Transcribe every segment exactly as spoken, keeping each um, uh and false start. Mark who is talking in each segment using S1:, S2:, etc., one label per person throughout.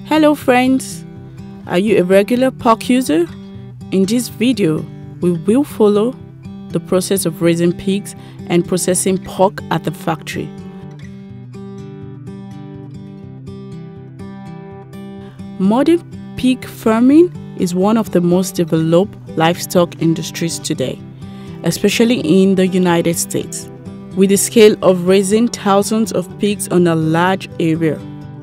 S1: Hello friends, are you a regular pork user? In this video, we will follow the process of raising pigs and processing pork at the factory. Modern pig farming is one of the most developed livestock industries today, especially in the United States, with the scale of raising thousands of pigs on a large area.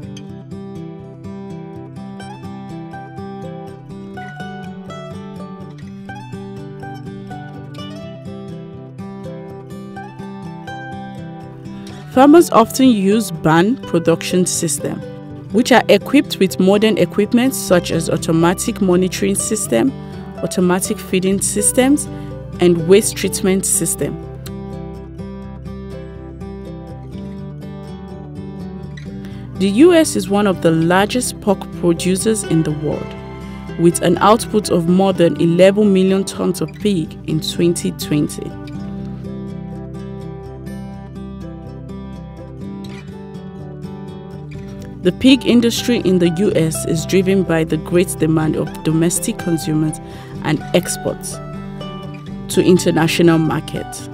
S1: Farmers often use barn production systems, which are equipped with modern equipment such as automatic monitoring system, automatic feeding systems, and waste treatment system. The U S is one of the largest pork producers in the world, with an output of more than eleven million tons of pig in twenty twenty. The pig industry in the U S is driven by the great demand of domestic consumers and exports to international markets.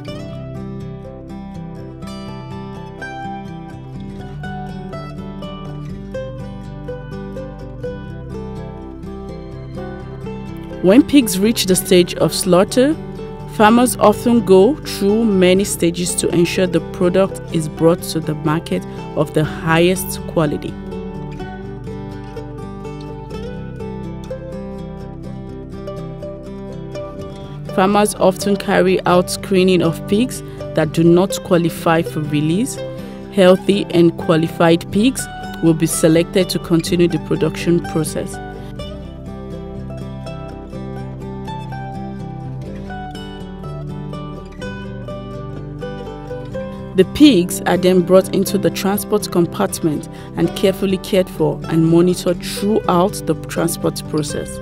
S1: When pigs reach the stage of slaughter, farmers often go through many stages to ensure the product is brought to the market of the highest quality. Farmers often carry out screening of pigs that do not qualify for release. Healthy and qualified pigs will be selected to continue the production process. The pigs are then brought into the transport compartment and carefully cared for and monitored throughout the transport process.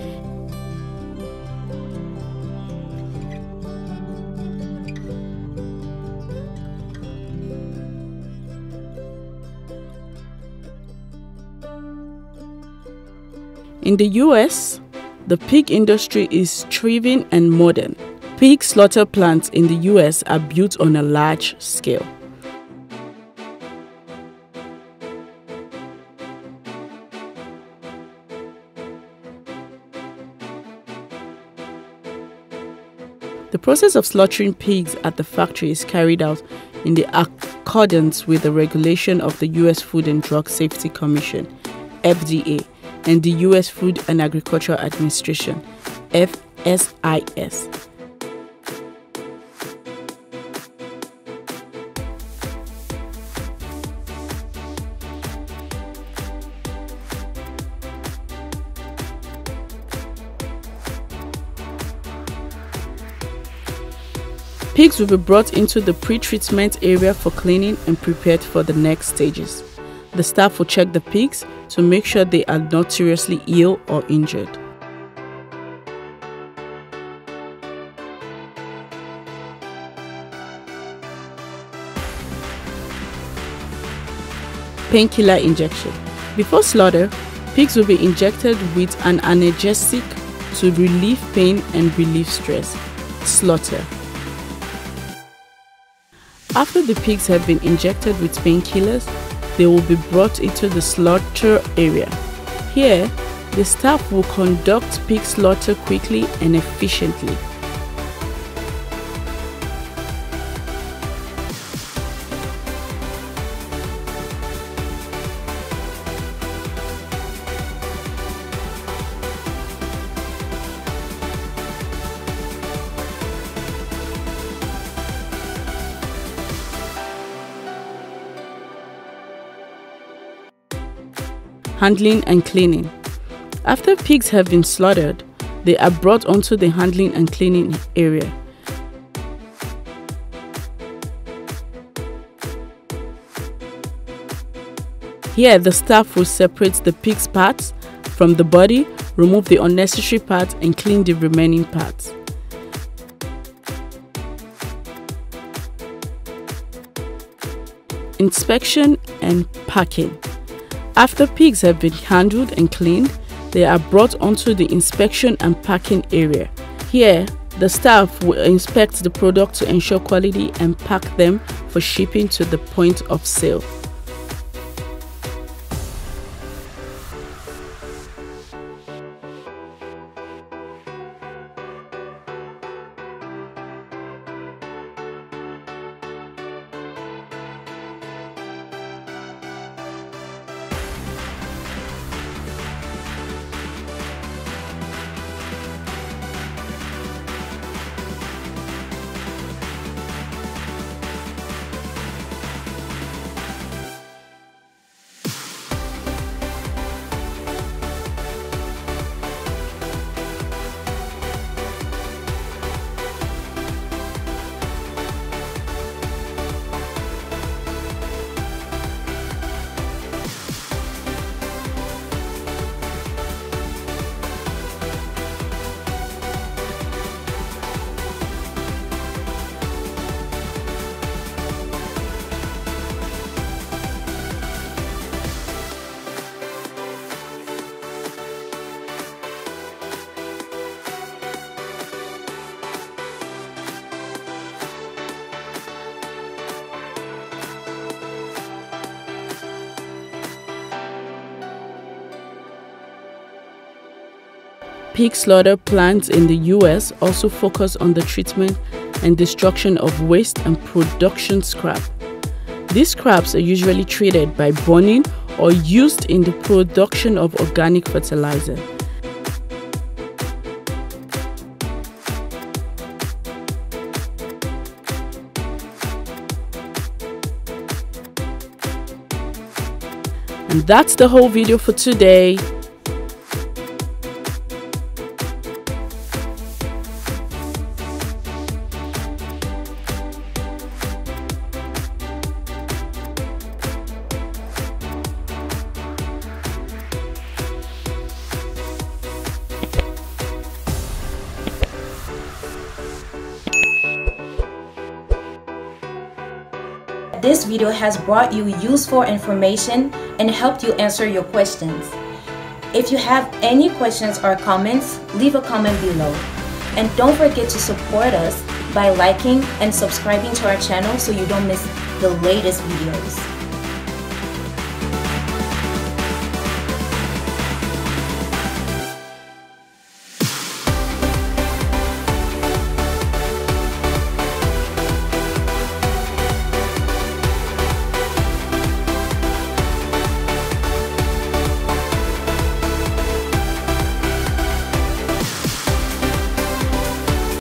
S1: In the U S, the pig industry is thriving and modern. Pig slaughter plants in the U S are built on a large scale. The process of slaughtering pigs at the factory is carried out in the accordance with the regulation of the U S Food and Drug Safety Commission, F D A, and the U S Food and Agriculture Administration, F S I S. Pigs will be brought into the pre-treatment area for cleaning and prepared for the next stages. The staff will check the pigs to make sure they are not seriously ill or injured. Painkiller injection. Before slaughter, pigs will be injected with an analgesic to relieve pain and relieve stress. Slaughter. After the pigs have been injected with painkillers, they will be brought into the slaughter area. Here, the staff will conduct pig slaughter quickly and efficiently. Handling and cleaning. After pigs have been slaughtered, they are brought onto the handling and cleaning area. Here, the staff will separate the pig's parts from the body, remove the unnecessary parts, and clean the remaining parts. Inspection and packing. After pigs have been handled and cleaned, they are brought onto the inspection and packing area. Here, the staff will inspect the product to ensure quality and pack them for shipping to the point of sale. Pig slaughter plants in the U S also focus on the treatment and destruction of waste and production scrap. These scraps are usually treated by burning or used in the production of organic fertilizer. And that's the whole video for today.
S2: This video has brought you useful information and helped you answer your questions. If you have any questions or comments, leave a comment below. And don't forget to support us by liking and subscribing to our channel so you don't miss the latest videos.